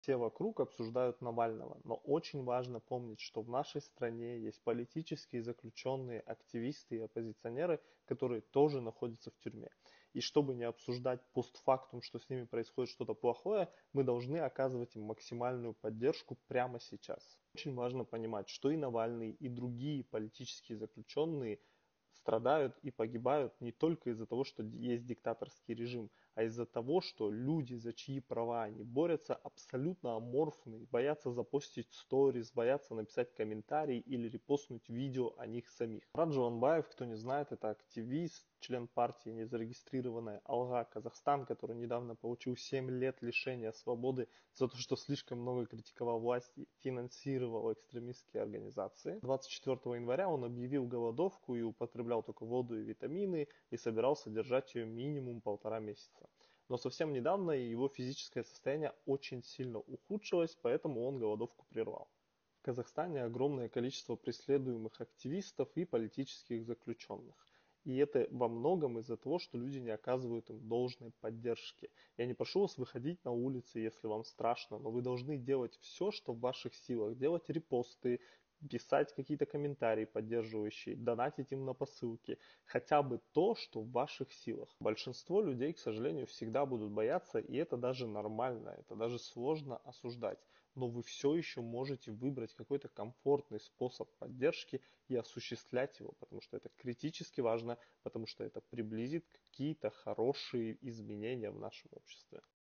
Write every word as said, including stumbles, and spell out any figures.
Все вокруг обсуждают Навального, но очень важно помнить, что в нашей стране есть политические заключенные, активисты и оппозиционеры, которые тоже находятся в тюрьме. И чтобы не обсуждать постфактум, что с ними происходит что-то плохое, мы должны оказывать им максимальную поддержку прямо сейчас. Очень важно понимать, что и Навальный, и другие политические заключенные страдают и погибают не только из-за того, что есть диктаторский режим, а из-за того, что люди, за чьи права они борются, абсолютно аморфны, боятся запостить сторис, боятся написать комментарий или репостнуть видео о них самих. Мурат Джаланбаев, кто не знает, это активист, член партии незарегистрированная Алга Казахстан, который недавно получил семь лет лишения свободы за то, что слишком много критиковал власть и финансировал экстремистские организации. двадцать четвёртого января он объявил голодовку и употреблял только воду и витамины и собирался держать ее минимум полтора месяца. Но совсем недавно его физическое состояние очень сильно ухудшилось, поэтому он голодовку прервал. В Казахстане огромное количество преследуемых активистов и политических заключенных. И это во многом из-за того, что люди не оказывают им должной поддержки. Я не прошу вас выходить на улицы, если вам страшно, но вы должны делать все, что в ваших силах. Делать репосты, писать какие-то комментарии поддерживающие, донатить им на посылки. Хотя бы то, что в ваших силах. Большинство людей, к сожалению, всегда будут бояться, и это даже нормально, это даже сложно осуждать. Но вы все еще можете выбрать какой-то комфортный способ поддержки и осуществлять его, потому что это критически важно, потому что это приблизит какие-то хорошие изменения в нашем обществе.